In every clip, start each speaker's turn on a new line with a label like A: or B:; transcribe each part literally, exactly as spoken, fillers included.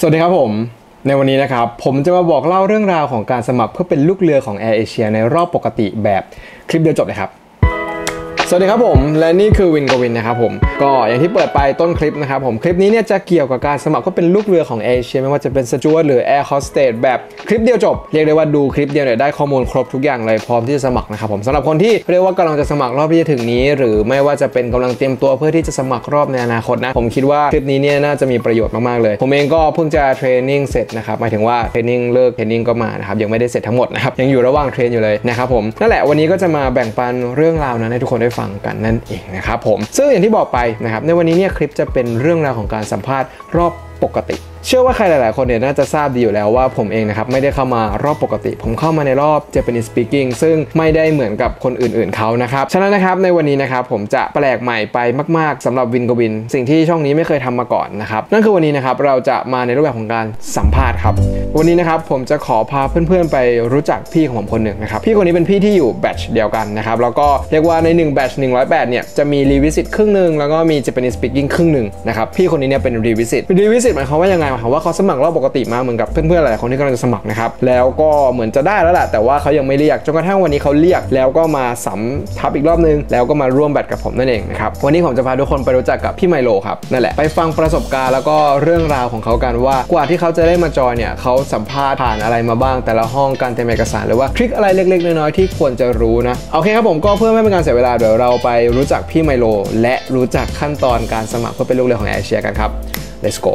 A: สวัสดีครับผมในวันนี้นะครับผมจะมาบอกเล่าเรื่องราวของการสมัครเพื่อเป็นลูกเรือของ Air Asia ในรอบปกติแบบคลิปเดียวจบเลยครับสวัสดีครับผมและนี่คือวินกวินนะครับผมก็อย่างที่เปิดไปต้นคลิปนะครับผมคลิปนี้เนี่ยจะเกี่ยวกับการสมัครเพื่อเป็นลูกเรือของ Air Asia ไม่ว่าจะเป็นสจ๊วตหรือ Air Hostess แบบคลิปเดียวจบเรียกได้ว่าดูคลิปเดียวเนี่ยได้ข้อมูลครบทุกอย่างเลยพร้อมที่จะสมัครนะครับผมสำหรับคนที่เรียกว่ากำลังจะสมัครรอบที่จะถึงนี้หรือไม่ว่าจะเป็นกำลังเตรียมตัวเพื่อที่จะสมัครรอบในอนาคตนะผมคิดว่าคลิปนี้เนี่ยน่าจะมีประโยชน์มากๆเลยผมเองก็เพิ่งจะเทรนนิ่งเสร็จนะครับหมายถึงว่าเทรนนิ่งเลิกเทรนนิ่งก็มานะครับยังไม่ได้เสร็จทั้งหมดนะครับยังอยู่ระหว่างเทรนอยู่เลยนะครับผมนั่นแหละวันนี้ก็จะมาแบ่งปันเรื่องราวนั้นให้ทุกคนได้ฟังกันนั่นเองนะครับผมซึ่งอย่างที่บอกไปนะครับในวันนี้เนี่ยคลิปจะเป็นเรื่องราวของการสัมภาษณ์รอบปกติเชื่อว่าใครหลายๆคนเนี่ยน่าจะทราบดีอยู่แล้วว่าผมเองนะครับไม่ได้เข้ามารอบปกติผมเข้ามาในรอบ Japanese Speaking ซึ่งไม่ได้เหมือนกับคนอื่นๆเขานะครับฉะนั้นนะครับในวันนี้นะครับผมจะแปลกใหม่ไปมากๆสำหรับวินกวินสิ่งที่ช่องนี้ไม่เคยทำมาก่อนนะครับนั่นคือวันนี้นะครับเราจะมาในรูปแบบของการสัมภาษณ์ครับวันนี้นะครับผมจะขอพาเพื่อนๆไปรู้จักพี่ของผมคนหนึ่งนะครับพี่คนนี้เป็นพี่ที่อยู่แบทช์เดียวกันนะครับแล้วก็เรียกว่าในหนึ่งแบทช์หนึ่งร้อยแปดเนี่ยจะมีรีวิสิตครึ่งนึงแล้วก็มี Japanese Speaking ครึ่งนึงนะครับพี่คนนี้เนี่ยเป็นรีวิสิตรีวิสิตหมายความว่ายังไงหมายความว่าเขาสมัครรอบปกติมาเหมือนกับเพื่อนๆหลายคนที่กำลังจะสมัครนะครับแล้วก็เหมือนจะได้แล้วแหละแต่ว่าเขายังไม่เรียกจนกระทั่งวันนี้เขาเรียกแล้วก็มาสัมทับอีกรอบนึงแล้วก็มาร่วมแบทกับผมนั่นเองนะครับวันนี้ผมจะพาทุกคนไปรู้จักกับพี่ไมโลครับนั่นแหละไปฟังประสบการณ์แล้วก็เรื่องราวของเขากันว่ากว่าที่เขาจะได้มาจอยเนี่ยเขาสัมภาษณ์ผ่านอะไรมาบ้างแต่ละห้องการเตรียมเอกสารหรือว่าทริคอะไรเล็กๆน้อยๆที่ควรจะรู้นะโอเคครับผมก็เพื่อไม่เป็นการเสียเวลาเดี๋ยวเราไปรู้จักพี่ไมโลและรู้จักขั้นตอนการสมัครเพื่อเป็นลูกเรือของ Air Asia กันครับ let's go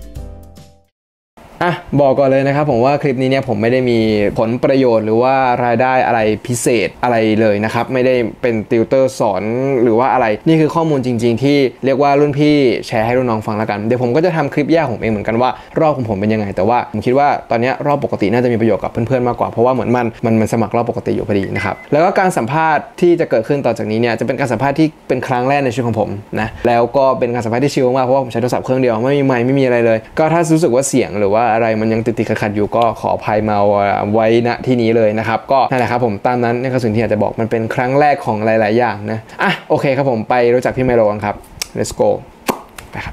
A: อ่ะบอกก่อนเลยนะครับผมว่าคลิปนี้เนี่ยผมไม่ได้มีผลประโยชน์หรือว่ารายได้อะไรพิเศษอะไรเลยนะครับไม่ได้เป็นติวเตอร์สอนหรือว่าอะไรนี่คือข้อมูลจริงๆที่เรียกว่ารุ่นพี่แชร์ให้รุ่นน้องฟังแล้วกันเดี๋ยวผมก็จะทำคลิปแยกผมเองเหมือนกันว่ารอบของผมเป็นยังไงแต่ว่าผมคิดว่าตอนนี้รอบปกติน่าจะมีประโยชน์กับเพื่อนๆมากกว่าเพราะว่าเหมือนมันมันมันสมัครรอบปกติอยู่พอดีนะครับแล้วก็การสัมภาษณ์ที่จะเกิดขึ้นต่อจากนี้เนี่ยจะเป็นการสัมภาษณ์ที่เป็นครั้งแรกในชีวิตของผมนะแล้วก็เป็นการสัมภาษณ์ที่ชิลมากเพราะว่าผมใช้โทรศัพท์เครื่องเดียวไม่มีไมค์ไม่มีอะไรเลยก็ถ้ารู้สึกว่าเสียงหรือว่าอะไรมันยังติดขัดอยู่ก็ขออภัยมาไว้ณที่นี้เลยนะครับก็นั่นแหละครับผมตามนั้นนี่คือสิ่งที่อยากจะบอกมันเป็นครั้งแรกของหลายๆอย่างนะอ่ะโอเคครับผมไปรู้จักพี่ไมโลกันครับ let's go ไปครับ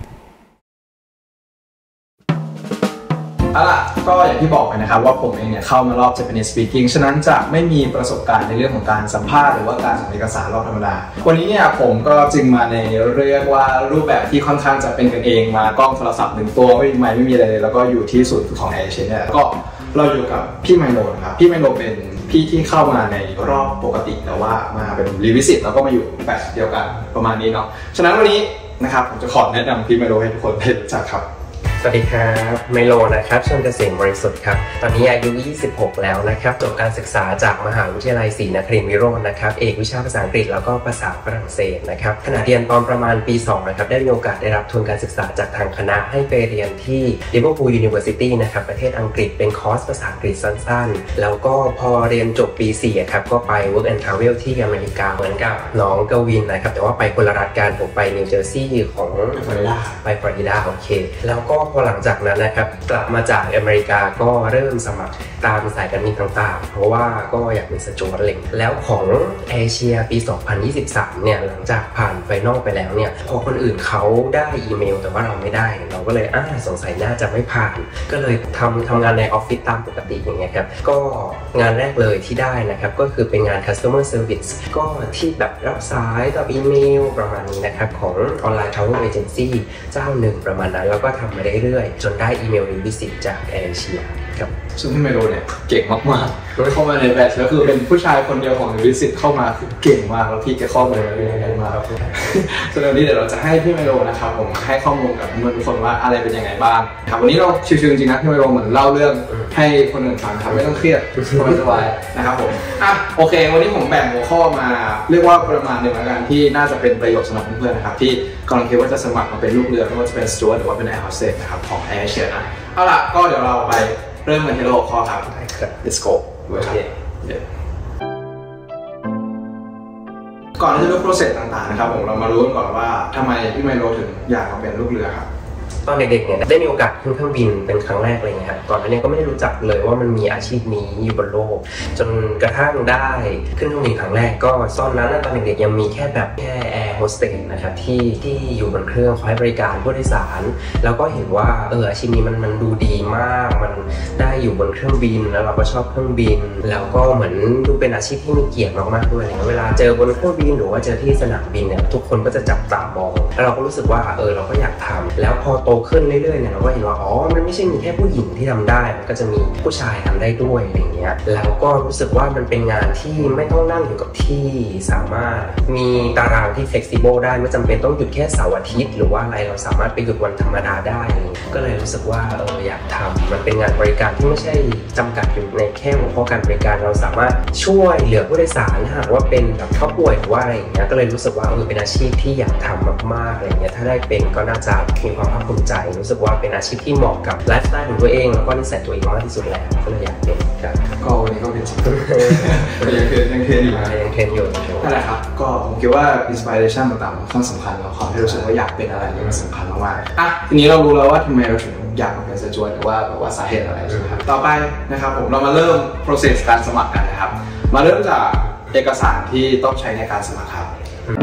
A: เอาล่ะก็อย่างที่บอกไปนะครับว่าผมเองเนี่ยเข้ามารอบ Japanese Speaking ฉะนั้นจะไม่มีประสบการณ์ในเรื่องของการสัมภาษณ์หรือว่าการส่งเอกสารรอบธรรมดาวันนี้เนี่ยผมก็จึงมาในเรียกว่ารูปแบบที่ค่อนข้างจะเป็นกันเองมากล้องโทรศัพท์หนึ่งตัวไม่มีไมค์ไม่มีอะไรเลยแล้วก็อยู่ที่ศูนย์ฝึกของ Air Asia เนี่ยก็เราอยู่กับพี่ไมโลนะครับพี่ไมโลเป็นพี่ที่เข้ามาในรอบปกติแต่ว่ามาเป็นรีวิสิตแล้วก็มาอยู่แบทเดียวกันประมาณนี้เนาะฉะนั้นวันนี้นะครับผมจะขอแนะนำพี่ไมโลให้ทุกคนได้รู้จักครับ
B: สวัสดีครับไมโลนะครับชลเกษมบริสุทธิ์ครับตอนนี้อายุยี่สิบหกแล้วนะครับจบการศึกษาจากมหาวิทยาลัยศรีนครินทรวิโรจน์นะครับเอกวิชาภาษาอังกฤษแล้วก็ภาษาฝรั่งเศสนะครับขณะเรียนตอนประมาณปีสองนะครับได้มีโอกาสได้รับทุนการศึกษาจากทางคณะให้ไปเรียนที่ Liverpool University นะครับประเทศอังกฤษเป็นคอร์สภาษาอังกฤษสั้นๆแล้วก็พอเรียนจบปีสี่ครับก็ไป Work and Travel ที่อเมริกาเหมือนกับน้องกวินนะครับแต่ว่าไปคนละรัฐกันผมไปนิวเจอร์ซีย์ของฟลอริดาไปฟลอริดาโอเคแล้วก็พอหลังจากนั้นนะครับกลับมาจากอเมริกาก็เริ่มสมัครตามสายการบินต่างๆเพราะว่าก็อยากเป็นสจ๊วตเล็งแล้วของเอเชียปีสองพันยี่สิบสามเนี่ยหลังจากผ่านไฟนอลไปแล้วเนี่ยพอคนอื่นเขาได้อีเมลแต่ว่าเราไม่ได้เราก็เลยอ่าสงสัยน่าจะไม่ผ่านก็เลยทำทำงานในออฟฟิศตามปกติอย่างเงี้ยครับก็งานแรกเลยที่ได้นะครับก็คือเป็นงาน customer service ก็ที่แบบรับสายตอบอีเมลประมาณนี้นะครับของออนไลน์ travel agency เจ้าหนึ่งประมาณนั้นแล้วก็ทำมาเรื่อยๆจนได้อีเมลรีวิสิตจากแอร์เอเชียครับ
A: ซึ่งพี่ไมโลเนี่ยเก่งมากๆเข้ามาในแบทแล้วคือเป็นผู้ชายคนเดียวของรีวิสิตเข้ามาคือเก่งมากแล้วพี่แกข้อมูลเยอะมากครับส่วนวันนี้เดี๋ยวเราจะให้พี่ไมโลนะครับผมให้ข้อมูลกับทุกคนว่าอะไรเป็นยังไงบ้างครับวันนี้เราชิวๆจริงๆนะพี่ไมโลเหมือนเล่าเรื่องให้คนอื่นฟังครับไม่ต้องเครียดสบายๆนะครับผมอ่ะโอเควันนี้ผมแบ่งหัวข้อมาเรียกว่าประมาณหนึ่งแล้วกันที่น่าจะเป็นประโยชน์สำหรับเพื่อนๆนะครับที่กำลังคิดว่าจะสมัครมาเป็นลูกเรือไม่ว่าจะเป็นสจ๊วตหรือว่าเป็นแอร์โฮสเตสนะครับของ Air Asia นะเอาล่ะก็เดี๋ยวเราไปเริ่มกันที่โลกข้อครับ let's go ด้วยครับก่อนที่จะรู้ process ต่างๆนะครับผมเรามารู้กันก่อนว่าทำไมพี่ไมโลถึงอยากมาเป็นลูกเรือครับ
B: ตอนเด็กๆเนี่ยได้มีโอกาสขึ้นเครื่องบินเป็นครั้งแรกเลยนะครับก่อนหน้านี้ก็ไม่ได้รู้จักเลยว่ามันมีอาชีพนี้อยู่บนโลกจนกระทั่งได้ขึ้นเครื่องบินครั้งแรกก็ตอนนั้นตอนเด็กๆยังมีแค่แบบแค่แอร์โฮสเตสนะครับที่ที่อยู่บนเครื่องคอยให้บริการผู้โดยสารแล้วก็เห็นว่าเอออาชีพนี้มันมันดูดีมากมันได้อยู่บนเครื่องบินแล้วเราก็ชอบเครื่องบินแล้วก็เหมือนดูเป็นอาชีพที่มีเกียรติมากๆด้วยเวลาเจอบนเครื่องบินหรือว่าเจอที่สนามบินเนี่ยทุกคนก็จะจับตามองแล้วเราก็รู้สึกว่าเออเราก็อยากทำแล้วพอโตขึ้นเรื่อยๆเนี่ยเราก็เห็นว่าอ๋อมันไม่ใช่มีแค่ผู้หญิงที่ทำได้มันก็จะมีผู้ชายทำได้ด้วยอะไรเงี้ยแล้วก็รู้สึกว่ามันเป็นงานที่ไม่ต้องนั่งอยู่กับที่สามารถมีตารางที่ flexible ได้ไม่จำเป็นต้องหยุดแค่เสาร์อาทิตย์หรือว่าอะไรเราสามารถไปหยุดวันธรรมดาได้ก็เลยรู้สึกว่าเอออยากทำมันเป็นงานบริการที่ไม่ใช่จำกัดอยู่ในแค่หัวข้อการบริการเราสามารถช่วยเหลือผู้โดยสารหากว่าเป็นแบบเขาป่วยหรือว่าอะไรอย่างเงี้ยก็เลยรู้สึกว่าเออเป็นอาชีพที่อยากทำมากๆอะไรเงี้ยถ้าได้เป็นก็น่าจะมีความภาคภูมิใจรู้สึกว่าเป็นอาชีพที่เหมาะกับไลฟ์สไตล์ของตัวเองแล้วก็นิสัยตัวเองมากที่สุดแล้วก็เลยอยากเป็นครับ
A: ก็วันนี้ก็เป็นสิ่งที่ยังเทรนยังเทรนอยู่นะ
B: ยังเทรนอยู่
A: นั่นแหละครับก็ผมคิดว่าอินสปิเรชันต่างๆมันค่อนสำคัญแล้วความที่รู้สึกว่าอยากเป็นอะไรนี่มันสำคัญมากๆอ่ะทีนี้เรารู้แล้วว่าทำไมเราถึงอยากมาเป็นสจ๊วตหรือว่าแบบว่าสาเหตุอะไรใช่ไหมครับต่อไปนะครับผมเรามาเริ่ม process การสมัครกันนะครับมาเริ่มจากเอกสารที่ต้องใช้ในการสมัครครับ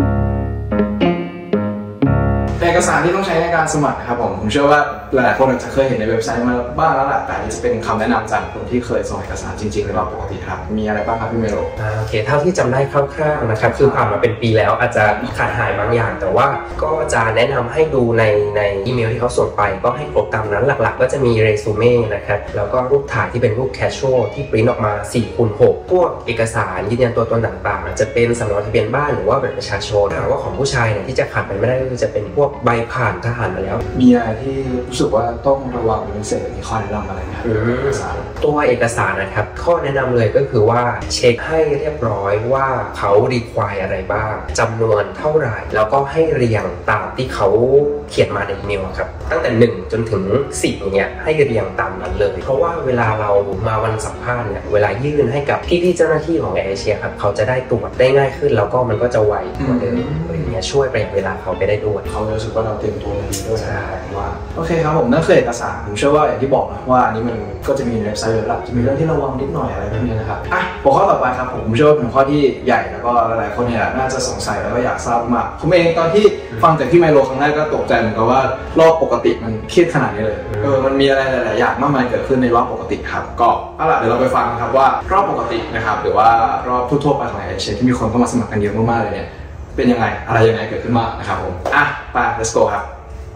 A: เอกสารที่ต้องใช้ในการสมัครนะครับผมผมเชื่อว่าหลายๆคนอาจจะเคยเห็นในเว็บไซต์มาบ้างแล้วแหละแต่นี่จะเป็นคำแนะนำจากคนที่เคยส่งเอกสารจริงๆในรอบปกติครับมีอะไรบ้างครับพี่เมโล
B: โอเคเท่าที่จำได้คร่าวๆนะครับคือผ่านมาเป็นปีแล้วอาจจะขาดหายบางอย่างแต่ว่าก็จะแนะนำให้ดูในในอีเมลที่เขาส่งไปก็ให้ครบตามนั้นหลักๆก็จะมีเรซูเม่นะครับแล้วก็รูปถ่ายที่เป็นรูปแคชชวลที่ปริ้นออกมา สี่คูณหก พวกเอกสารยืนยันตัวตนต่างๆอาจจะเป็นสำเนาทะเบียนบ้านหรือว่าบัตรประชาชนถ้าว่าของผู้ชายเนี่ยที่จะขาดไปไม่ได้ก็จะเป็นพวกใบผ่านทหารมาแล้ว
A: มีอะไรที่รู้สึกว่าต้องระวังเป็นพิเศษมีข้อแนะนำอะไรไหมครับเอกสาร
B: ตัวเอกสารนะครับข้อแนะนำเลยก็คือว่าเช็คให้เรียบร้อยว่าเขารีควายอะไรบ้างจำนวนเท่าไหร่แล้วก็ให้เรียงตามที่เขาเขียนมาในอีเมลครับตั้งแต่หนึ่งจนถึงสิบอย่างเงี้ยให้เรียงตามนั้นเลยเพราะว่าเวลาเรามาวันสัมภาษณ์เนี่ยเวลายื่นให้กับพี่ๆเจ้าหน้าที่ของแอร์เอเชียครับเขาจะได้ตรวจได้ง่ายขึ้นแล้วก็มันก็จะไวกว่าเดิมอะไรเงี้ยช่วยประหยัดเวลาเขาไปได้ด้วย
A: เขารู้สึกว่าเราเตรียมตัวมาดีด้วยว่าโอเคครับผมนั่นคือเอกสารผมเชื่อว่าอย่างที่บอกนะว่าอันนี้มันก็จะมีในเว็บไซต์หลักจะมีเรื่องที่ระวังนิดหน่อยอะไรพวกนี้นะครับอ่ะหัวข้อต่อไปครับผมเชื่อว่าเป็นข้อที่ใหญ่แล้วก็หลายๆคนเนี่ยน่าจะสงสัยแล้วก็อยากทราบมากผมเองตอนที่ฟังจากพี่ไมโลครั้งแรกก็ตกใจเหมือนกันว่ารอบปกติมันเครียดขนาดนี้เลยเออมันมีอะไรหลายๆอย่างมากมายเกิดขึ้นในรอบปกติครับก็เอาล่ะเดี๋ยวเราไปฟังครับว่ารอบปกตินะครับหรือว่ารอบทั่วๆไปของเอเชียที่มีคนเข้ามาสมัครกันเยอะมากๆเลยเนี่ยเป็นยังไงอะไรยังไงเกิดขึ้นมานะครับผมอ่ะไป let's go ครับ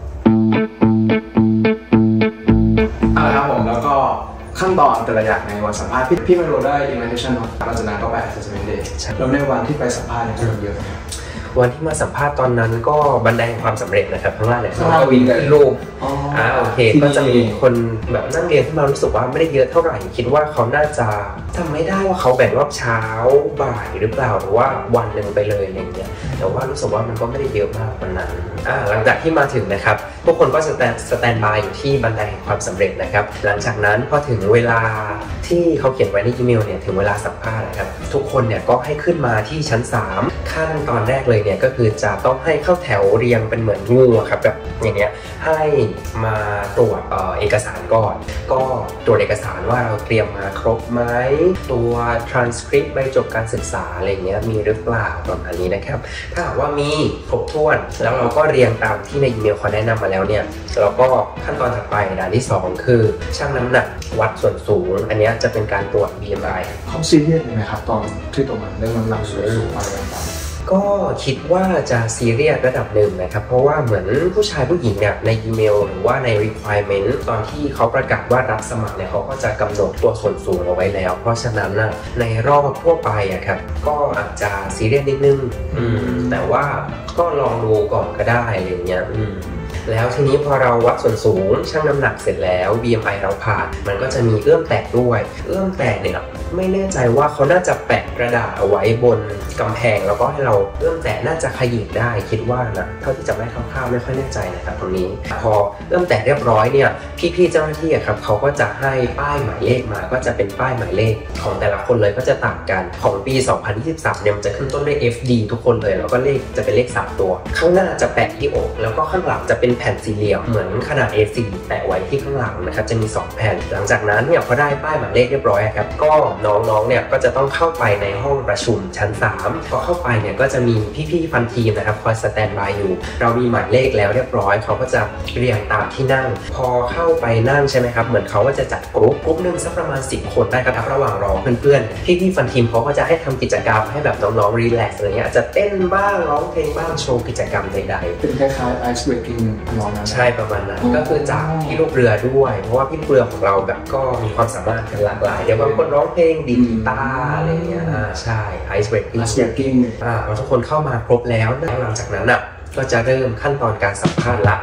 A: เอาละครับผมแล้วก็ขั้นตอนแต่ละอย่างในวันสัมภาษณ์พี่พี่ไมโลได้ invitation หลังจากนั้นก็ไป assessment day แล้วในวันที่ไปสัมภาษณ์เนี่ยคนเยอะ
B: วันที่มาสัมภาษณ์ตอนนั้นก็บันไดความสำเร็จนะครับข้างล่างเนี่ยข้างล่างวินขึ้นรูปอ่าโอเคก็จะมีคนแบบนั่งเรียนที่มารู้สึกว่าไม่ได้เยอะเท่าไหร่คิดว่าเขาน่าจะจำไม่ได้ว่าเขาแบ่งรอบเช้าบ่ายหรือเปล่าหรือว่าวันหนึ่งไปเลยอะไรเงี้ยแต่ว่ารู้สึกว่ามันก็ไม่ได้เยอะมากวันนั้นอ่าหลังจากที่มาถึงนะครับทุกคนก็สแตนสแตนบายอยู่ที่บันไดความสำเร็จนะครับหลังจากนั้นพอถึงเวลาที่เขาเขียนไว้ในอีเมลเนี่ยถึงเวลาสัมภาษณ์นะครับทุกคนเนี่ยก็ให้ขึ้นมาที่ชั้นสามขั้นตอนแรกเลยเนี่ยก็คือจะต้องให้เข้าแถวเรียงเป็นเหมือนงูครับแบบอย่างเงี้ยให้มาตรวจเอ่อเอกสารก่อนก็ตรวจเอกสารว่าเราเตรียมมาครบไหมตัว transcript ใบจบการศึกษาอะไรเงี้ยมีหรือเปล่าประมาณนี้นะครับถ้าหากว่ามีครบถ้วนแล้วเราก็เรียงตามที่ในอีเมลเขาแนะนำมาแล้วเนี่ยแล้วก็ขั้นตอนถัดไปด่านที่สองคือชั่งน้ำหนักวัดส่วนสูงอันนี้จะเป็นการตรวจ บี เอ็ม ไอ
A: เขาซีเรียสไหมครับตอนที่ตรงนั้นเรื่องน้ำหนักส่วนสูงอะไรต่าง
B: ๆก็คิดว่าจะซีเรียสระดับหนึ่งนะครับเพราะว่าเหมือนผู้ชายผู้หญิงเนี่ยในอีเมลหรือว่าใน requirement ตอนที่เขาประกาศว่ารับสมัครเนี่ยเขาก็จะกำหนดตัวส่วนสูงเอาไว้แล้วเพราะฉะนั้นนะในรอบทั่วไปอะครับก็อาจจะซีเรียสนิดนึงแต่ว่าก็ลองดูก่อนก็ได้อะไรเงี้ยแล้วทีนี้พอเราวัดส่วนสูงชั่งน้ำหนักเสร็จแล้ว บี เอ็ม ไอ เราผ่านมันก็จะมีเอื้อมแตกด้วยเอื้อมแตกเนี่ยไม่แน่ใจว่าเขาน่าจะแปะกระดาษเอาไว้บนกำแพงแล้วก็ให้เราเริ่มแตะน่าจะขยิบได้คิดว่านะเท่าที่จำได้คร่าวๆไม่ค่อยแน่ใจนะครับตรงนี้พอเริ่มแตะเรียบร้อยเนี่ยพี่ๆเจ้าหน้าที่ครับเขาก็จะให้ป้ายหมายเลขมาก็จะเป็นป้ายหมายเลขของแต่ละคนเลยก็จะต่างกันของปีสองพันยี่สิบสามเนี่ยมันจะขึ้นต้นด้วย เอฟ ดี ทุกคนเลยแล้วก็เลขจะเป็นเลขสามตัวข้างหน้าจะแปะที่อกแล้วก็ข้างหลังจะเป็นแผ่นสี่เหลี่ยมเหมือนขนาด เอ โฟร์ แปะไว้ที่ข้างหลังนะครับจะมีสองแผ่นหลังจากนั้นเนี่ยพอได้ป้ายหมายเลขเรียบร้อยครับก็น้องๆเนี่ยก็จะต้องเข้าไปในห้องประชุมชั้นสามพอเข้าไปเนี่ยก็จะมีพี่ๆฟันทีมนะครับคอยสแตนบายอยู่เรามีหมายเลขแล้วเรียบร้อยเขาก็จะเรียงตามที่นั่งพอเข้าไปนั่งใช่ไหมครับเหมือนเขาก็จะจัดกรุ๊ปกรุ๊ปนึงสักประมาณสิบคนได้ครับระหว่างรอเพื่อนๆพี่ๆฟันทีมเขาก็จะให้ทำกิจกรรมให้แบบน้องๆรีแลกซ์อะไรเงี้ยจะเต้นบ้างร้องเพลงบ้างโชว์กิจกรรมใดๆ
A: เป็นคล้ายๆ ice breaking น้องนั้น
B: ใช่ประมาณนั้นก็คือจากพี่ลูกเรือด้วยเพราะว่าพี่ลูกเรือของเราแบบก็มีความสามารถกันหลากหลายเดี๋ยวบางคนร้องเพลงดีดกีตาร์อะไรเงี้ยใช่ ice breaking
A: ice breaking
B: อ่าพอทุกคนเข้ามาครบแล้วหลังจากนั้นอ่ะก็จะเริ่มขั้นตอนการสัมภาษณ์ละ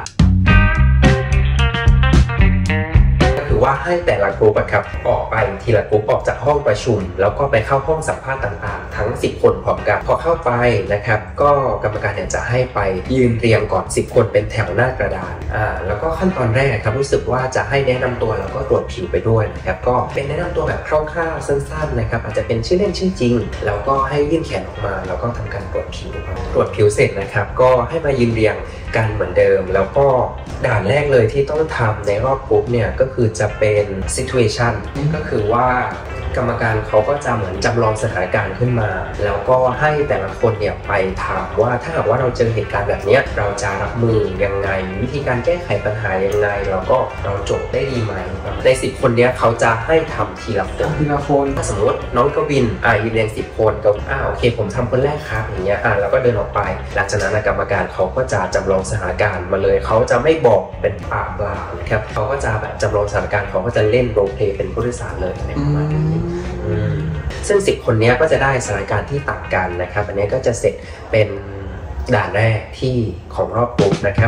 B: ว่าให้แต่ละกลุ่มครับออกไปทีละกลุ่มออกจากห้องประชุมแล้วก็ไปเข้าห้องสัมภาษณ์ต่างๆทั้งสิบคนพร้อมกันพอเข้าไปนะครับก็กรรมการเนี่ยจะให้ไปยืนเรียงก่อนสิบคนเป็นแถวหน้ากระดานอ่าแล้วก็ขั้นตอนแรกครับรู้สึกว่าจะให้แนะนำตัวแล้วก็ตรวจผิวไปด้วยนะครับก็เป็นแนะนำตัวแบบคร่าวๆสั้นๆนะครับอาจจะเป็นชื่อเล่นชื่อจริงแล้วก็ให้ยื่นแขนออกมาแล้วก็ทำการตรวจผิวตรวจผิวเสร็จนะครับก็ให้มายืนเรียงกันเหมือนเดิมแล้วก็ด่านแรกเลยที่ต้องทำในรอบกรุ๊ปเนี่ยก็คือจะเป็น situation ก็คือว่ากรรมการเขาก็จะเหมือนจำลองสถานการณ์ขึ้นมาแล้วก็ให้แต่ละคนเนี่ยไปถามว่าถ้าหากว่าเราเจอเหตุการณ์แบบนี้เราจะรับมือยังไงวิธีการแก้ไขปัญหายังไงแล้วก็เราจบได้ดีไหมในสิบคนเนี้ยเขาจะให้ทำทีละคน
A: ทีละคน
B: ถ้าสมมติน้องกวินอ่ายืนเรียงสิบคนก็อ่าโอเคผมทำคนแรกครับอย่างเงี้ยอ่าแล้วก็เดินออกไปหลังจากนั้นกรรมการเขาก็จะจำลองสถานการณ์มาเลยเขาจะไม่บอกเป็นปากเปล่านะครับเขาก็จะแบบจำลองสถานการณ์เขาก็จะเล่นโรลเพลย์เป็นผู้โดยสารเลยในประมาณนี้ซึ่งสิบคนนี้ก็จะได้สถานการณ์ที่ต่างกันนะครับอันนี้ก็จะเสร็จเป็นด่านแรกที่ของรอบกลุ่มนะครับ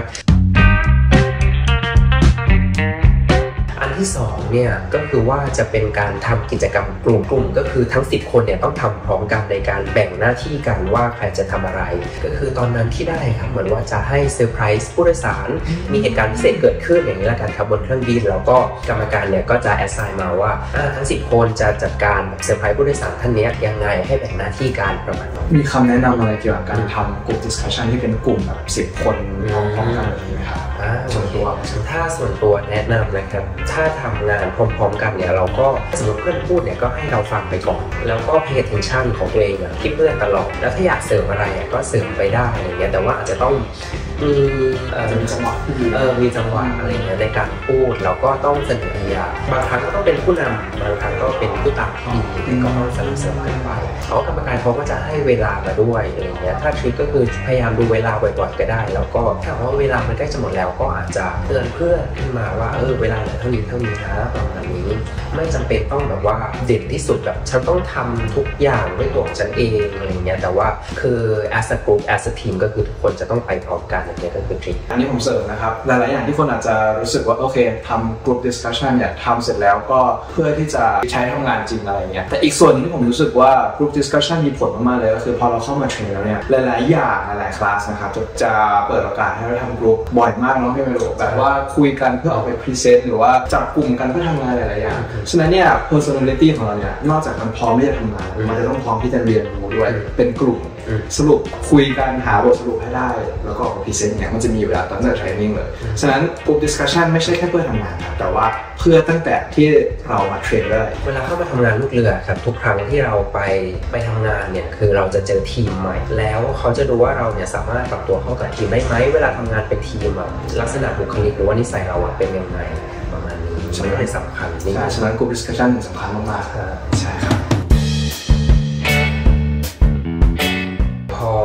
B: อันที่สองเนี่ยก็คือว่าจะเป็นการทำกิจกรรมกลุ่มกลุ่มก็คือทั้งสิบคนเนี่ยต้องทำพร้อมกันในการแบ่งหน้าที่กันว่าใครจะทำอะไรก็คือตอนนั้นที่ได้ครับเหมือนว่าจะให้เซอร์ไพรส์ผู้โดยสารมีเหตุการณ์พิเศษเกิดขึ้นอย่างนี้ละกันครับบนเครื่องบินแล้วก็กรรมการเนี่ยก็จะแอสไซน์มาว่าทั้งสิบคนจะจัดการเซอร์ไพรส์ผู้โดยสารท่านนี้ยังไงให้แบ่งหน้าที่การประมาณนั้น
A: มีคำแนะนำอะไรเกี่ยวกับการทำกลุ่มดิสคัชชันที่เป็นกลุ่มแบบสิบคนพร้อมกันไหมครับ
B: ส่วนตัวถ้าส่วนตัวแนะนำนะครับถ้าทำงานพร้อมๆกันเนี่ยเราก็สมมติเพื่อนพูดเนี่ยก็ให้เราฟังไปก่อนแล้วก็ pay attention ของตัวเองที่เพื่อนตลอดแล้วถ้าอยากเสริมอะไรก็เสริมไปได้อะไรเงี้ยแต่ว่าอาจจะต้องมี
A: มีจังหวะ
B: เออมีจังหวะอะไรเงี้ยในการพูดแล้วก็ต้องเสนอไอเดียบางครั้งก็ต้องเป็นผู้นำบางครั้งก็เป็นผู้ตามที่ดีก็ต้องสนับสนุนกันไปเขากรรมการเขาก็จะให้เวลามาด้วยอะไรเงี้ยถ้าทริคก็คือพยายามดูเวลาบ่อยๆก็ได้แล้วก็ถ้าว่าเวลามันใกล้จะหมดแล้วก็อาจจะเตือนเพื่อนขึ้นมาว่าเออเวลาเหลือเท่านี้เท่านี้นะประมาณนี้ไม่จำเป็นต้องแบบว่าเด่นที่สุดแบบฉันต้องทำทุกอย่างด้วยตัวของฉันเองอะไรเงี้ยแต่ว่าคือ as a group as a team ก็คือทุกคนจะต้องไปพร้อมกันอย่างเงี้ยก็คือทริค
A: อันนี้ผมเสริมนะครับหลายๆอย่างที่คนอาจจะรู้สึกว่าโอเคทำ group discussion เนี่ยทำเสร็จแล้วก็เพื่อที่จะใช้ทำงานจริงอะไรเงี้ยแต่อีกส่วนที่ผมรู้สึกว่า group discussion มีผลมากๆเลยก็คือพอเราเข้ามาเทรนแล้วเนี่ยหลายๆอย่างหลายๆคลาสนะครับจะจะเปิดโอกาสให้เราทำ group บ่อยมากเนาะพี่เมโลแบบว่าคุยกันเพื่อออกไปพรีเซนต์หรือว่าจับกลุ่มกันเพื่อทำงานหลายๆอย่างฉะนั้นเนี่ย personality ของเราเนี่ยนอกจากมันพร้อมที่จะทำงานมันจะต้องพร้อมที่จะเรียนรู้ด้วยเป็นกลุ่มสรุปคุยกันหาบทสรุปให้ได้แล้วก็ออกมาพรีเซนต์เนี่ยมันจะมีอยู่แล้วตั้งแต่เทรนนิ่งเลยฉะนั้น group discussion ไม่ใช่แค่เพื่อทำงานครับแต่ว่าเพื่อตั้งแต่ที่เรามาเทรนเลย
B: เวลาเข้ามาทำงานลูกเรือครับทุกครั้งที่เราไปไปทำงานเนี่ยคือเราจะเจอทีมใหม่แล้วเขาจะดูว่าเราเนี่ยสามารถปรับตัวเข้ากับทีมได้ไหมเวลาทำงานเป็นทีมลักษณะบุคลิกหรือว่านิสัยเราเป็นยังไงประมาณนี้มันก็เลยสำคัญ
A: ใช่ฉะนั้น group discussion สำคัญมากๆใช่ครับ
B: พอหลัง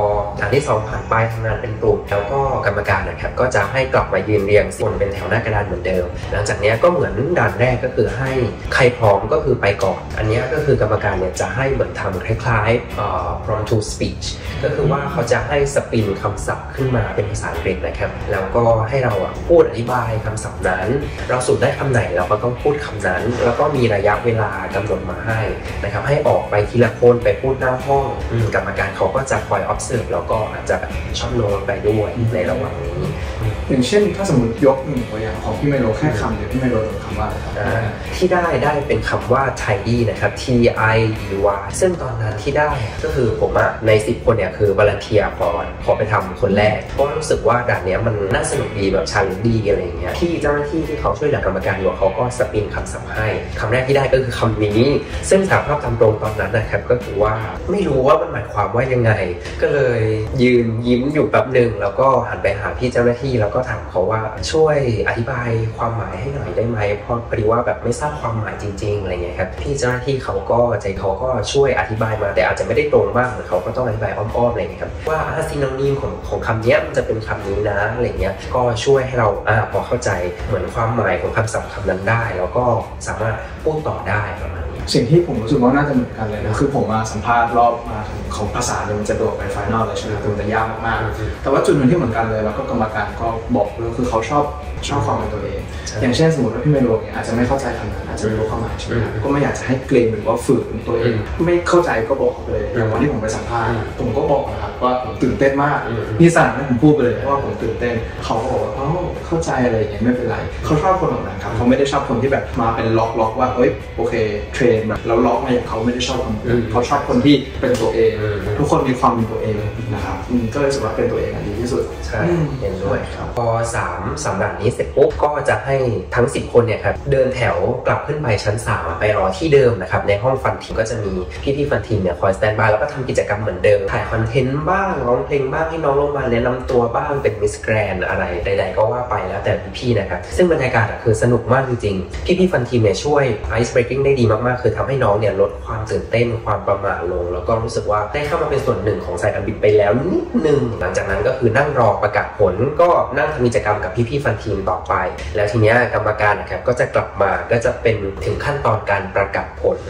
B: านที่สองผ่านไปทำงานเป็นกลุ่มแล้วก็กรรมการนะครับก็จะให้กลับมายืนเรียงส่วนเป็นแถวหน้ากระดานเหมือนเดิมหลังจากนี้ก็เหมือนด่านแรกก็คือให้ใครพร้อมก็คือไปก่อนอันนี้ก็คือกรรมการเนี่ยจะให้เหมือนทำคล้ายๆ prompt to speech ก็คือว่าเขาจะให้สปินคำศัพท์ขึ้นมาเป็นภาษาอังกฤษนะครับแล้วก็ให้เราพูดอธิบายคำศัพท์นั้นเราสูดได้คำไหนเราก็ต้องพูดคำนั้นแล้วก็มีระยะเวลากำหนดมาให้นะครับให้ออกไปทีละคนไปพูดหน้าห้องกรรมการเขาก็จะคอย observe แล้วก็อาจจะชอบโน้ตไปด้วยในระหว่างนี้
A: อย่างเช่นถ้าสมมติยกหนึ่งตัวอย่างของพี่ไมโลแค่คำเดียวพี่ไมโลจะคำว่าอะไรครับ
B: ที่ได้ได้เป็นคำว่า tidy นะครับ T I D Y ซึ่งตอนนั้นที่ได้ก็คือผมอะในสิบคนเนี่ยคือวอลันเทียขอขอไปทำคนแรกเพราะรู้สึกว่าด่านนี้มันน่าสนุกดีแบบชาเลนจ์ดีอะไรอย่างเงี้ยที่เจ้าหน้าที่ที่เขาช่วยเหลือกรรมการอยู่เขาก็สปินคำศัพท์ให้คำแรกที่ได้ก็คือคำนี้ซึ่งสารภาพตามตรงตอนนั้นนะครับก็คือว่าไม่รู้ว่ามันหมายความว่ายังไงก็เลยยืนยิ้มอยู่แป๊บหนึ่งแล้วก็หันไปหาพี่เจ้าหน้าที่แล้วก็ถามเขาว่าช่วยอธิบายความหมายให้หน่อยได้ไหมเพราะพอดีว่าแบบไม่ทราบความหมายจริงๆอะไรเงี้ยครับพี่เจ้าหน้าที่เขาก็ใจเขาก็ช่วยอธิบายมาแต่อาจจะไม่ได้ตรงมากเหมือนเขาก็ต้องอธิบายอ้อมๆอะไรเงี้ยครับว่าซิโนนิมของของคำนี้มันจะเป็นคำนี้นะอะไรเงี้ยก็ช่วยให้เราอ่าพอเข้าใจเหมือนความหมายของคำศัพท์คำนั้นได้แล้วก็สามารถพูดต่อได้ประมาณนี้
A: สิ่งที่ผมรู้สึกว่าน่าจะเหมือนกันเลยนะคือผมมาสัมภาษณ์รอบมาของภาษาเนี่ยมันจะโดดไปไฟนอลเลยใช่ไหมคือมันจะยากมากๆแต่ว่าจุดหนึ่งที่เหมือนกันเลยแล้วก็กรรมการก็บอกเลยคือเขาชอบชอบความเป็นตัวเองอย่างเช่นสมมติว่าพี่ไมโลเนี่ยอาจจะไม่เข้าใจคำนั้นอาจจะไม่รู้ความหมายใช่ไหมก็ไม่อยากจะให้เกรงหรือว่าฝืนตัวเองไม่เข้าใจก็บอกเขาไปเลยอย่างวันที่ผมไปสัมภาษณ์ผมก็บอกนะครับว่าผมตื่นเต้นมากพี่สั่งให้ผมพูดไปเลยเพราะว่าผมตื่นเต้นเขาก็บอกว่าอ๋อเข้าใจอะไรอย่างเงี้ยไม่เป็นไรเขาชอบคนแบบนั้นครับเขาไม่ได้ชอบคนที่แบบมาเป็นล็อกล็อกว่าเฮ้ยโอเคเทรนแบบแล้วล็อกมาอย่างเขาไม่ได้ชอบคนเขาชอบคนที่เป็นตัวเองทุกคนมีความเป็นตัวเองนะครับก็เลยรู้สึกว่าเป็นตัวเองดีที่สุด
B: ใช่เห็นด้วยครับพอสามสำหรับนี้เสร็จปุ๊บก็จะให้ทั้งสิบคนเนี่ยครับเดินแถวกลับขึ้นไปชั้นสามไปรอที่เดิมนะครับในห้องฟันทีมก็จะมีพี่ๆฟันทีมเนี่ยคอยสแตนบายแล้วก็ทำกิจกรรมเหมือนเดิมถ่ายคอนเทนต์บ้างร้องเพลงบ้างให้น้องลงมาแนะนำตัวบ้างเป็นมิสแกรนด์อะไรใดๆก็ว่าไปแล้วแต่พี่ๆนะครับซึ่งบรรยากาศคือสนุกมากจริงๆพี่ๆฟันทีมเนี่ยช่วยไอซ์เบรกกิ้งได้ดีมากๆคือทำให้น้องเนี่ยลดความตื่นเต้นความประหม่าลงแล้วก็รู้สึกว่าได้เข้ามาเป็นส่วนหนึ่งของสายการบินไปแล้วนิดนึงหลังจากนั้นก็คือนั่งรอประกาศผลก็นั่งทำกิจกรรมกับพี่ๆฟันทีมต่อไปแล้วทีนี้กรรมการนะครับก็จะกลับมาก็จะเป็นถึงขั้นตอนการประกาศผล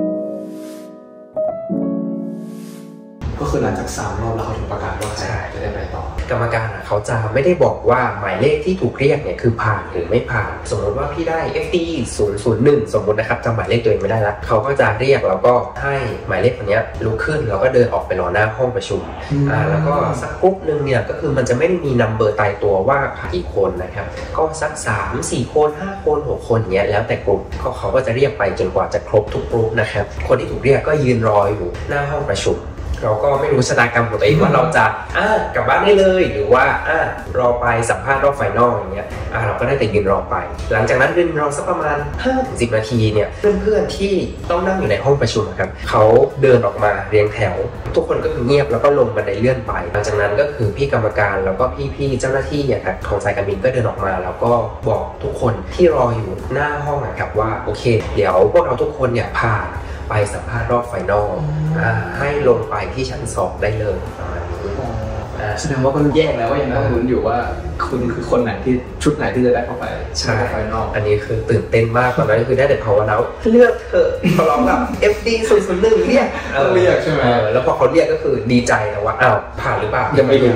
A: ก็คือหลังจากสามรอบแล้วเขาถึงประกาศว่าใครจะได้ไปต่อก
B: รรมการเขาจะไม่ได้บอกว่าหมายเลขที่ถูกเรียกเนี่ยคือผ่านหรือไม่ผ่านสมมติว่าพี่ได้ เอฟ ดี ศูนย์ ศูนย์ หนึ่ง สมมตินะครับจำหมายเลขตัวเองไม่ได้แล้วเขาก็จะเรียกแล้วก็ให้หมายเลขคนนี้ลุกขึ้นแล้วก็เดินออกไปรอหน้าห้องประชุมอ่าแล้วก็สักกรุ๊ปนึงเนี่ยก็คือมันจะไม่ได้มีนัมเบอร์ตายตัวว่าผ่านกี่คนนะครับก็สักสาม สี่คนห้าคนหกคนเนี้ยแล้วแต่กลุ่มก็เขาก็จะเรียกไปจนกว่าจะครบทุกกลุ่มนะครับคนที่ถูกเรียกก็ยืนรออยู่หน้าห้องประชุมเราก็ไม่รู้ชะตากรรมของตัวเองว่าเราจะอ่ากลับบ้านได้เลยหรือว่าอ่ารอไปสัมภาษณ์รอบไฟนอลอย่างเงี้ยอ่าเราก็ได้แต่ยืนรอไปหลังจากนั้นยืนรอสักประมาณ ห้าถึงสิบ นาทีเนี่ยเพื่อนๆที่ต้องนั่งอยู่ในห้องประชุมครับเขาเดินออกมาเรียงแถวทุกคนก็คือเงียบแล้วก็ลงบันไดเลื่อนไปหลังจากนั้นก็คือพี่กรรมการแล้วก็พี่ๆเจ้าหน้าที่เนี่ยครับของสายการบินก็เดินออกมาแล้วก็บอกทุกคนที่รออยู่หน้าห้องนะครับว่าโอเคเดี๋ยวพวกเราทุกคนเนี่ยผ่านไปสัมภาษณ์รอบไฟนอลให้ลงไปที่ชั้นสองได้เลยประมาณนี้
A: แสดงว่าก็แยกแล้วว่ายังต้องลุ้นอยู่ว่าคุณคือคนไหนที่ชุดไหนที่จะได้เข้าไป
B: ใช่ไฟนอลอันนี้คือตื่นเต้นมากตอนนั้นคือได้แต่ภาวนาเลือกเถอะเขาลองแบบ เอฟ ดี ศูนย์ ศูนย์ หนึ่ง เรียก
A: เรียกใช่ไหม
B: แล้วพอเขาเรียกก็คือดีใจแต่ว่าอ้าวผ่านหรือเปล่า
A: ยังไม่รู้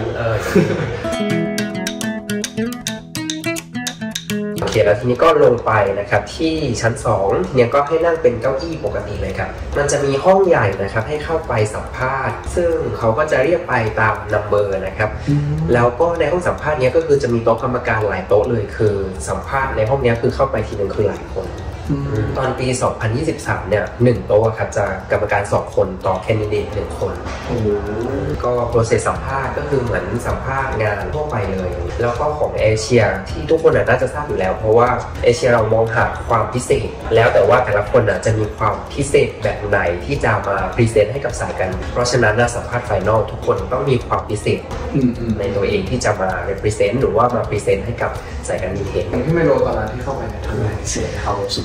B: โอเคแล้วทีนี้ก็ลงไปนะครับที่ชั้นสองเนี่ยก็ให้นั่งเป็นเก้าอี้ปกติเลยครับมันจะมีห้องใหญ่นะครับให้เข้าไปสัมภาษณ์ซึ่งเขาก็จะเรียกไปตามนัมเบอร์นะครับแล้วก็ในห้องสัมภาษณ์เนี้ยก็คือจะมีโต๊ะกรรมการหลายโต๊ะเลยคือสัมภาษณ์ในห้องนี้คือเข้าไปทีนึงคือหลายคนตอนปี สองพันยี่สิบสาม เนี่ยหนึ่งโต๊ะครับจะกรรมการสองคนต่อแคนดิเดตหนึ่งคนก็โปรเซสสัมภาษณ์ก็คือเหมือนสัมภาษณ์งานทั่วไปเลยแล้วก็ของเอเชียที่ทุกคนน่าจะทราบอยู่แล้วเพราะว่าเอเชียเรามองหาความพิเศษแล้วแต่ว่าแต่ละคนจะมีความพิเศษแบบไหนที่จะมาพรีเซนต์ให้กับสายการเพราะฉะนั้นสัมภาษณ์ไฟนอลทุกคนต้องมีความพิเศษในตัวเองที่จะมา represent หรือว่ามาพรีเซนต์ให้กับสายการบินเห็น
A: ที่ไมโลตอนนั้นที่เข้าไปทำงานพิเศษเขาสุด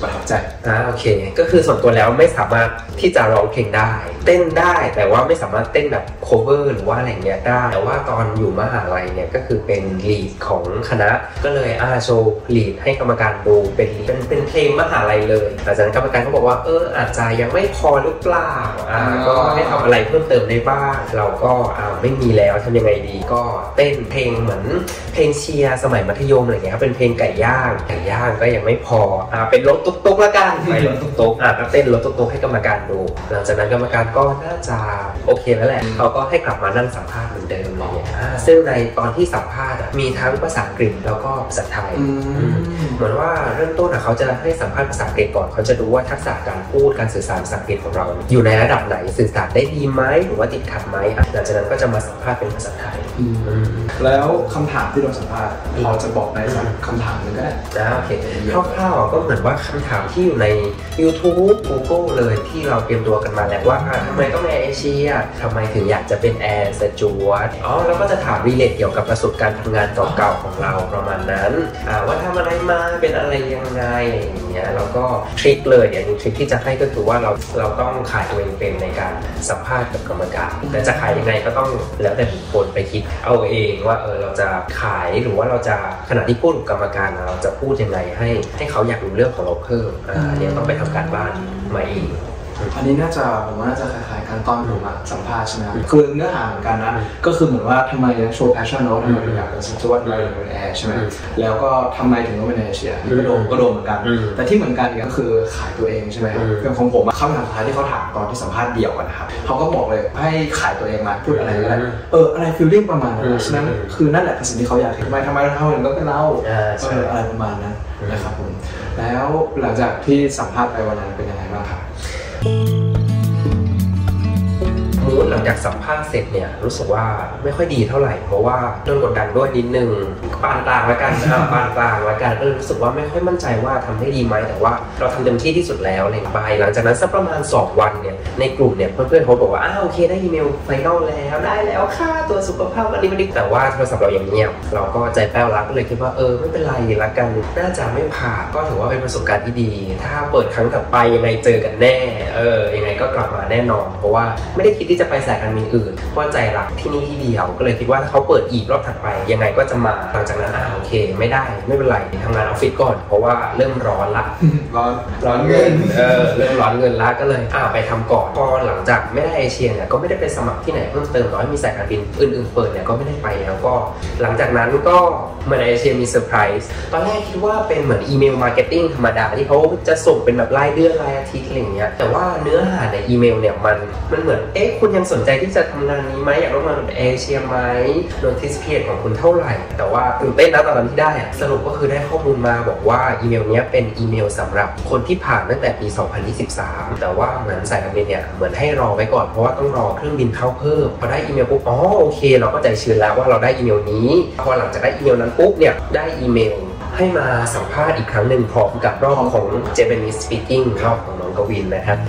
A: ประทับใจ
B: อ่าโอเคก็คือส่วนตัวแล้วไม่สามารถที่จะร้องเพลงได้เต้นได้แต่ว่าไม่สามารถเต้นแบบ cover หรือว่าอะไรเงี้ยได้แต่ว่าตอนอยู่มหาลัยเนี่ยก็คือเป็นลีดของคณะก็เลยอ่าโชว์ลีดให้กรรมการดูเป็นเป็นเป็นเพลงมหาลัยเลยหลังจากนั้นกรรมการก็บอกว่าเอออาจจะยังไม่พอหรือเปล่าอ่าก็ให้ทำอะไรเพิ่มเติมได้บ้างเราก็อ่าไม่มีแล้วทำยังไงดีก็เต้นเพลงเหมือนเพลงเชียร์สมัยมัธยมอะไรเงี้ยครับเป็นเพลงไก่ย่างไก่ย่างก็ยังไม่พออ่าเป็นรถตุ๊กๆละกันไปรถตุ๊กๆอ่าก็เต้นรถตุ๊กๆให้กรรมการดูหลังจากนั้นกรรมการก็น่าจะโอเคแล้วแหละเขาก็ให้กลับมานั่งสัมภาษณ์เหมือนเดิมอะไรเงี้ยอ่าซึ่งในตอนที่สัมภาษณ์มีทั้งภาษาอังกฤษแล้วก็ภาษาไทยเหมือนว่าเริ่มต้นเขาจะให้สัมภาษณ์ภาษาอังกฤษก่อนเขาจะดูว่าทักษะการพูดการสื่อสารภาษาอังกฤษของเราอยู่ในระดับไหนสื่อสารได้ดีไหมหรือว่าติดขัดไหมหลังจากนั้นก็จะมาสัมภาษณ์เป็นภาษาไทย
A: แล้วคำถามที่เราสัมภาษณ์พอจะบอกได้สักคำถามนึงก็ได้
B: นะโอเคคร่าวๆก็เหมือนว่าคำถามที่อยู่ใน YouTube Google เลยที่เราเตรียมตัวกันมาแล้วว่าทำไมต้องแอร์เอเชียทำไมถึงอยากจะเป็นแอร์สจ๊วตอ๋อแล้วก็จะถามรีเลทเกี่ยวกับประสบการณ์ทำงานเก่าๆของเราประมาณนั้นว่าทำอะไรมาเป็นอะไรยังไงอย่างเงี้ยแล้วก็ทริคเลยอย่างนี้ทริคที่จะให้ก็คือว่าเราเราต้องขายตัวเองเป็นในการสัมภาษณ์กับกรรมการแต่จะขายยังไงก็ต้องแล้วแต่บุคคลไปคิดเอาเองว่าเออเราจะขายหรือว่าเราจะขณะที่พูดกับกรรมการเราจะพูดยังไงให้ให้เขาอยากรู้เรื่องของเราเพิ่มอ่าเนี่ยต้องไปทำการบ้านมาเอง
A: อันนี้น่าจะผมว่าน่าจะคล้ายๆกันตอนผมสัมภาษณ์ใช่ไหมคือเนื้อหาเหมือนกันนะก็คือเหมือนว่าทำไมโชว์แพชชั่นเนาะทำไมถึงอยากเป็นสจ๊วตทำไมถึงเป็นแอร์ใช่ไหมแล้วก็ทำไมถึงต้องเป็นแอร์เอเชียก็โดนก็โดนเหมือนกันแต่ที่เหมือนกันก็คือขายตัวเองใช่ไหมอย่างของผมคำถามสุดท้ายที่เขาถามตอนที่สัมภาษณ์เดี่ยวกันนะครับเขาก็บอกเลยให้ขายตัวเองมาพูดอะไรก็ได้เอออะไรฟีลลิ่งประมาณนั้นฉะนั้นคือนั่นแหละสิ่งที่เขาอยากเห็นทำไมทำไมเราถึงก็เป็นเราเอออะไรประมาณนั้นนะครับผมแล้วหลังจากที่สัมภาษณ์ไปวันนั้นเป็นยังไงบ้างครับ
B: หลังจากสัมภาษณ์เสร็จเนี่ยรู้สึกว่าไม่ค่อยดีเท่าไหร่เพราะว่าโดนกดดันด้วยนิดนึงปานกลางละกันปานกลางละกันก็รู้สึกว่าไม่ค่อยมั่นใจว่าทำได้ดีไหมแต่ว่าเราทำเต็มที่ที่สุดแล้วเลยไปหลังจากนั้นสักประมาณสองวันเนี่ยในกลุ่มเนี่ยเพื่อนๆเขาบอกว่าอ้าวโอเคได้อีเมลไฟนอลแล้วได้แล้วค่าตัวสุขภาพวันนี้วันนี้แต่ว่าโทรศัพท์เราอย่างเงียบเราก็ใจแป้วรักก็เลยคิดว่าเออไม่เป็นไรละกันน่าจะไม่ผ่านก็ถือว่าเป็นประสบการณ์ที่ดีถ้าเปิดครั้งต่อไปยังไงเจอกันแน่เออยังไงก็กลับมาแน่นอนเพราะว่าไม่ได้คิดที่จะไปสายการบินอื่นเพราะใจรักที่นี่ที่เดียวก็เลยคิดว่าถ้าเขาเปิดอีกรอบถัดไปยังไงก็จะมาหลังจากนั้นอ่าโอเคไม่ได้ไม่เป็นไรทำงานออฟฟิศก่อนเพราะว่าเริ่มร้อนละ
A: ร้อน
B: ร้อนเงินเออเริ่มร้อนเงินละก็เลยอ่าไปทำก่อนพอหลังจากไม่ได้เอเชียเนี่ยก็ไม่ได้ไปสมัครที่ไหนเพิ่มเติมน้อยมีสายการบินอื่นๆเปิดเนี่ยก็ไม่ได้ไปแล้วก็หลังจากนั้นก็เหมือนเอเชียมีเซอร์ไพรส์ตอนแรกคิดว่าเป็นเหมือนอีเมลมาร์เก็ตติ้งธรรมดาที่เขาจะส่งเป็นแบบรายเดือนรายอาทิตย์อะไรอย่างเงี้ยแต่ว่าเนื้อหาในอีเมลเนี่ยมันมันเหมือนเอ๊ะคุณยังสนใจที่จะทำงานนี้ไหมอยากร่วมงานกับเอเชียไหมโนติสเพียของคุณเท่าไหร่แต่ว่าตื่นเต้นนะตอนนั้นที่ได้สรุปก็คือได้ข้อมูลมาบอกว่าอีเมลนี้เป็นอีเมลสำหรับคนที่ผ่านตั้งแต่ปีสองพันยี่สิบสามแต่ว่าเหมือนสายการบินเนี่ยเหมือนให้รอไว้ก่อนเพราะว่าต้องรอเครื่องบินเข้าเพิ่มพอได้อีเมลปุ๊บอ๋อโอเคเราก็ใจชื้นแล้วว่าเราได้อีเมลนี้พอหลังจากได้อีเมลนั้นปุ๊บเนี่ยได้อีเมลให้มาสัมภาษณ์อีกครั้งหนึ่งพร้อมกับรอบของ Japanese Speaking รอบของน้องกวินนะครับ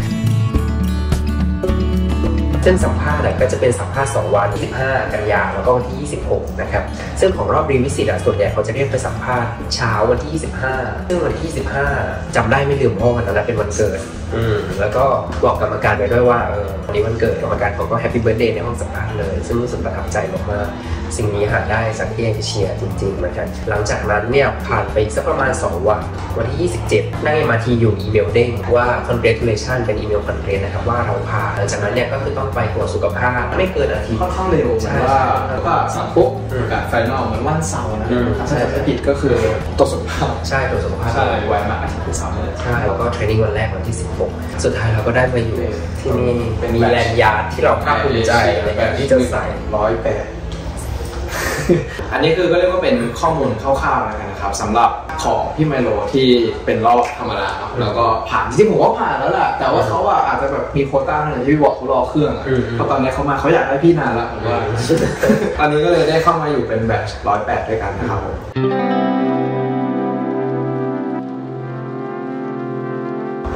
B: ซึ่งสัมภาษณ์ก็จะเป็นสัมภาษณ์สองวันยี่สิบห้ากันยาแล้วก็วันที่ยี่สิบหกนะครับซึ่งของรอบรีวิสิตส่วนใหญ่เขาจะเรียกไปสัมภาษณ์เช้าวันที่ยี่สิบห้าซึ่งวันที่ยี่สิบห้าจำได้ไม่ลืมเพราะวันนั้นเป็นวันเกิดอืมแล้วก็บอกกรรมการไปด้วยว่าเออวันนี้วันเกิดกรรมการเขาก็แฮปปี้เบิร์ธเดย์ในห้องสัมภาษณ์เลยซึ่งรู้สึกประทับใจมากๆสิ่งนี้หาได้สักที่เอเชียจริงๆนะครับหลังจากนั้นเนี่ยผ่านไปสักประมาณสองวันวันที่ยี่สิบเจ็ดนั่ง เอ็ม อาร์ ที อยู่อีเมลเด้งว่า congratulation เป็นอีเมลคอนเกรสนะครับว่าเราผ่านหลังจากนั้นเนี่ยก็คือต้องไปตรวจสุขภาพไม่เกินอาทิตย์
A: ค่อนข้างเร็วนะว่าแล้วก็สั่งปุ๊บกับไฟนอลเหมือนวันเสาร์นะถ้าจะไม่ผิดก็คือตรวจสุขภาพ
B: ใช่ตรวจสุขภาพ
A: ใช่ไวมากอาทิตย์ที่สามเลย
B: ใช่แล้วก็เทรนนิ่งวันแรกวันที่สิบหกสุดท้ายเราก็ได้มาอยู่ที่นี่เป็นมีแลนด์ยาร์ดที่เราภาคภูมิใจในการที่จะใส่
A: ร้อยแปดอันนี้คือก็เรียกว่าเป็นข้อมูลคร่าวๆนะครับสำหรับของพี่ไมโลที่เป็นรอบธรรมดาแล้วก็ผ่านที่ผมว่าผ่านแล้วแหละแต่ว่าเขาอาจจะแบบมีโควต้าหนึ่งที่พี่บอกเขารอเครื่องเพราะตอนนี้เขามาเขาอยากได้พี่นานแล้วผมว่าตอนนี้ก็เลยได้เข้ามาอยู่เป็นแบบร้อยแปดด้วยกันนะครับผ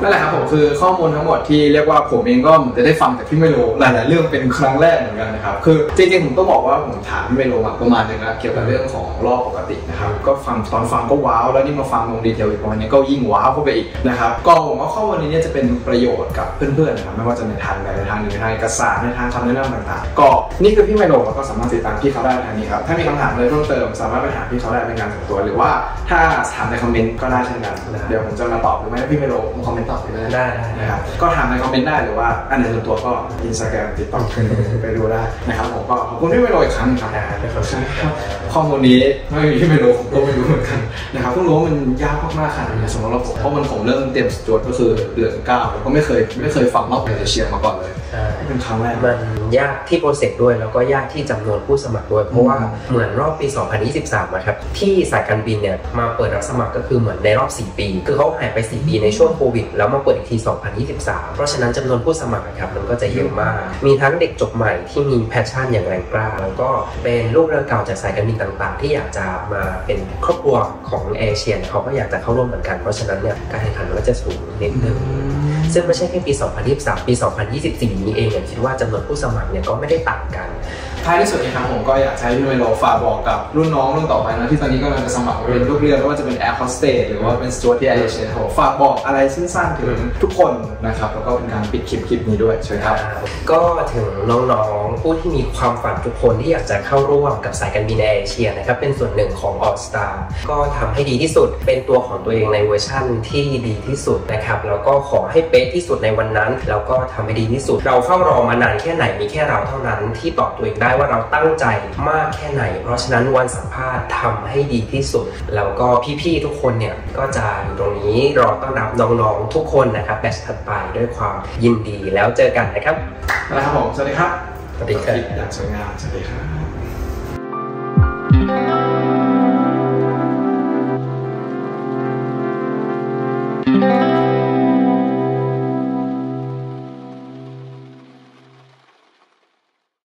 A: นั่นแหละครับผมคือข้อมูลทั้งหมดที่เรียกว่าผมเองก็เหมือนจะได้ฟังจากพี่เมโลหลายๆเรื่องเป็นครั้งแรกเหมือนกันนะครับคือจริงๆผมต้องบอกว่าผมถามพี่เมโลมาประมาณนึงแล้วเกี่ยวกับเรื่องของรอบปกตินะครับก็ฟังตอนฟังก็ว้าวแล้วนี่มาฟังลงดีเทลอีกประมาณนี้ก็ยิ่งว้าวเข้าไปอีกนะครับก็ผมว่าข้อมูลนี้จะเป็นประโยชน์กับเพื่อนๆนะครับไม่ว่าจะในทางใดในทางหนึ่งในทางเอกสารในทางคำแนะนำต่างๆก็นี่คือพี่เมโลแล้วก็สามารถติดตามพี่เขาได้ทางนี้ครับถ้ามีคำถามอะไรเพิ่มเติมสามารถไปถามพี่เขาได้เป็นงานส่วนตัวหรือว่าถ้าถามในคอมเมนต์ก็ได้เช่นกันเดี๋ยวผมจะมาตอบหรือไม่พี่เมโลผมคอมเมนต์ตอบได้ได้นะครับก็ถามในคอมเมนต์ได้หรือว่าอันไหนส่วนตัวก็อินสตาแกรมติดต่อไปดูได้นะครับผมก็ขอบคุณพี่เมโลอีกครั้งครับข้อมูลนี้ไม่มีพี่เมโลผมก็ไม่รู้เหมือนกันนะครับเพิ่งรู้ว่ามันยากมากๆขนาดนี้สำหรับผมเพราะมันผมเริ่มเตรียมสจวตก็คือเดือนเก้าก็ไม่เคยไม่เคยฟังรอบเอเชียมาก่อนเลยเป็นครั้งแรก
B: มันยากที่โปรเซสด้วยแล้วก็ยากที่จำนวนผู้สมัครด้วยเพราะว่าเหมือนรอบปีสองพันยี่สิบสามนะครับที่สายการบินเนี่ยมาเปิดรับสมัครก็คือเหมือนในรอบสี่ปีคือเขาหายไปสี่ปีในช่วงโควิดแล้วมาเปิดอีกทีสองพันยี่สิบสามเพราะฉะนั้นจำนวนผู้สมัครครับมันก็จะเยอะมากมีทั้งเด็กจบใหม่ที่มีแพชชั่นอย่างแรงกล้าแล้วก็เป็นลูกเรือเก่าจากสายการบินต่างๆที่อยากจะมาเป็นครอบครัวของเอเชียเขาก็อยากจะเข้าร่วมเหมือนกันเพราะฉะนั้นเนี่ยการแข่งขันมันก็จะสูงนิดนึงซึ่งไม่ใช่แค่ปีสองพันยี่สิบสามปีสองพันยี่สิบสี่นี้เองเนี่ยคิดว่าจำนวนผู้สมัครเนี่ยก็ไม่ได้ต่างกัน
A: ท้ายที่สุดนี้ครับผมก็อยากใช้พี่เมโลฝากบอกกับรุ่นน้องรุ่นต่อไปนะที่ตอนนี้ก็กำลังจะสมัครเป็นลูกเรือไม่ว่าจะเป็นแอร์โฮสเตสหรือว่าเป็นสจ๊วตที่แอร์เอเชียผมฝากบอกอะไรสั้นๆถึงทุกคนนะครับแล้วก็เป็นการปิดคลิปคลิปนี้ด้วยใช่ครับ
B: ก็ถึงน้องๆผู้ที่มีความฝันทุกคนที่อยากจะเข้าร่วมกับสายการบินแอร์เอเชียนะครับเป็นส่วนหนึ่งของ All Star ก็ทำให้ดีที่สุดเป็นตัวของตัวเองในเวอร์ชั่นที่ดีที่สุดนะครับแล้วก็ขอให้เป๊ะที่สุดในวันนั้นแล้วก็ทำให้ดีที่สุดเราเฝ้ารอมานานแค่ไหนมีแค่เราเท่านั้นที่ตอบตัวเองได้ว่าเราตั้งใจมากแค่ไหนเพราะฉะนั้นวันสัมภาษณ์ทำให้ดีที่สุดแล้วก็พี่ๆทุกคนเนี่ยก็จะอยู่ตรงนี้รอต้อนรับน้องๆทุกคนนะครับแบทถัดไปด้วยความยินดีแล้วเจอกันนะครับ
A: นะครับผมสวัสดีครับ
B: สวัสดีครับ
A: อย่างสวยงามสวัสดีครับ